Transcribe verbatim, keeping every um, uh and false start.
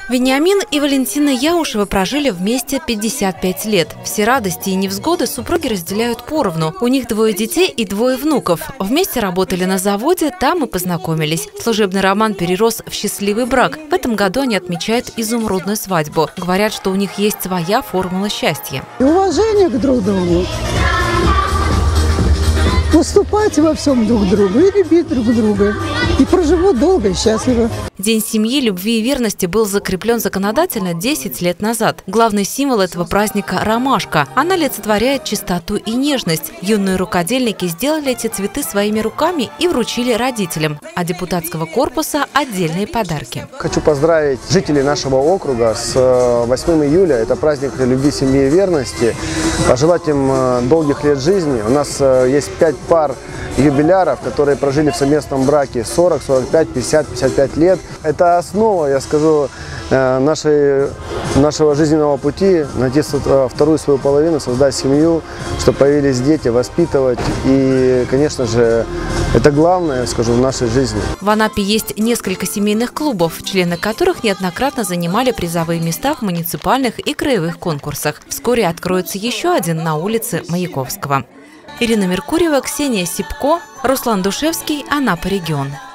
Вениамин и Валентина Яушевы прожили вместе пятьдесят пять лет. Все радости и невзгоды супруги разделяют поровну. У них двое детей и двое внуков. Вместе работали на заводе, там и познакомились. Служебный роман перерос в счастливый брак. В этом году они отмечают изумрудную свадьбу. Говорят, что у них есть своя формула счастья. И уважение к друг другу. Уступать во всем друг другу и любить друг друга. И проживут долго и счастливо. День семьи, любви и верности был закреплен законодательно десять лет назад. Главный символ этого праздника – ромашка. Она олицетворяет чистоту и нежность. Юные рукодельники сделали эти цветы своими руками и вручили родителям. А депутатского корпуса – отдельные подарки. Хочу поздравить жителей нашего округа с восьмым июля. Это праздник любви, семьи и верности. Пожелать им долгих лет жизни. У нас есть пять пар юбиляров, которые прожили в совместном браке сорок, сорок пять, пятьдесят, пятьдесят пять лет. Это основа, я скажу, нашей, нашего жизненного пути, найти вторую свою половину, создать семью, чтобы появились дети, воспитывать. И, конечно же, это главное, я скажу, в нашей жизни. В Анапе есть несколько семейных клубов, члены которых неоднократно занимали призовые места в муниципальных и краевых конкурсах. Вскоре откроется еще один на улице Маяковского. Ирина Меркурьева, Ксения Сипко, Руслан Душевский, Анапа регион.